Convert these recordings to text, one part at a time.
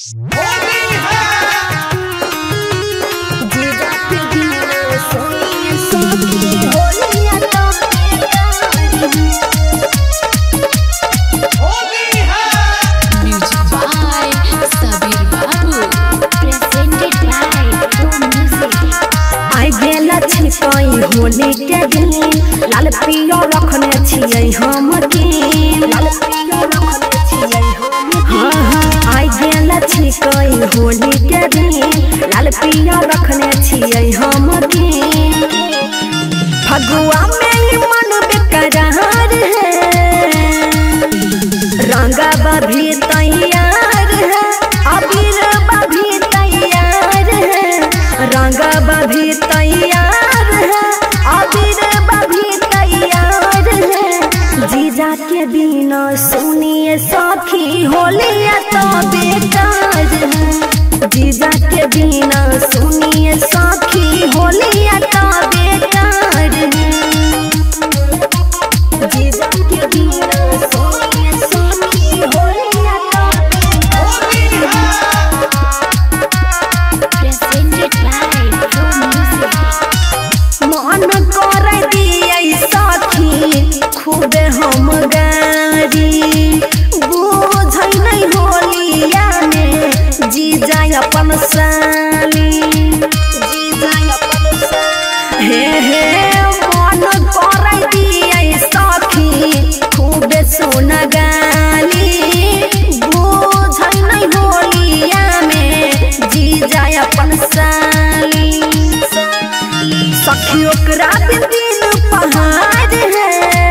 होली के दिन लाल पियो रखने छियै हम के लाल पियो रखने छियै हम हां हां आई गेल छी कोई होली के दिन लाल पियो रखने छियै हम के फगुआ में मन बेकरार है रंगा भी तैयार है अबीर भी तैयार है रंगा भी तैयार है जीजा के बिना सुनिए सखी होली तो बेकार है जीजा के बिना सुनिए सखी होली तो बेकार है जीजा के बिना सुनिए सखी होली तो बेकार प्रेजेंटेड बाय प्रो म्यूजिक मन करे दिए सखी खूबे हम गारी बुझै नहीं होलिया में जीजा अपन साली जीजा अपन साली हे हे मन करे दिए सखी खूबे सोना गाली बुझै नहीं होलिया में जीजा अपन साली सखी ओकरा दिन पहाड़ है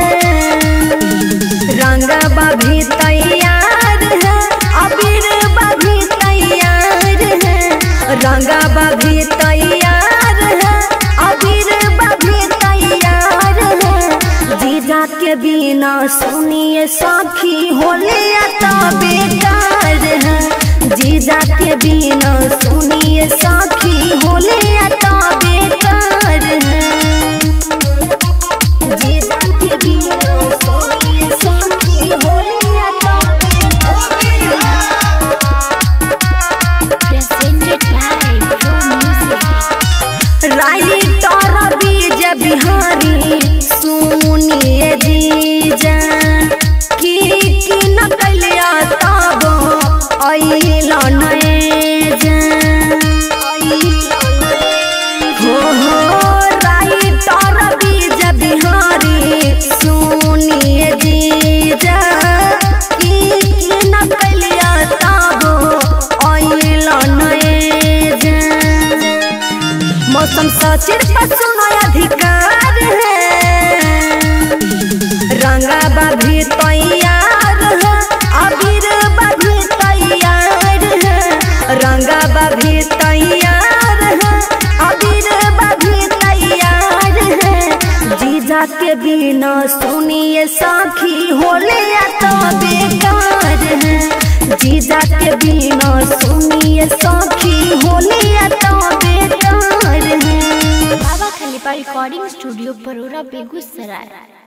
रंगा भी तैयार है अबीर भी तैयार है रंगा भी तैयार है अबीर भी तैयार है जीजा के बिना सुनिए सखी होली तो बेकार है जीजा के बिना सुनिए सखी होली तो बेकार है जीजा के बिना सुनिए सखी होली तो presented by pro music writer Beej Bihari सुनिए जीजा की न कलिया तब आइला नए जा हो राइटर बीज बिहारी सुनिए जीजा की न कलिया तब आइला नए जा मौसम सचिर पर सुनो अधिकार है रंगा भी तैयार है अबीर भी तैयार है रंगा भी तैयार है अबीर भी तैयार है जीजा के बिना सुनिए सखी होली तो बेकार है जीजा के बिना सुनिए सखी होली तो बेकार है। Baba Khalifa recording studio Barora Begusarai.